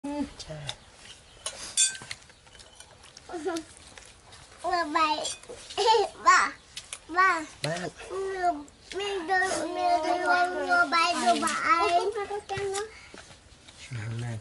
ใช่ใบบ้าบ้าไม่ดูใบดูใบนั่ง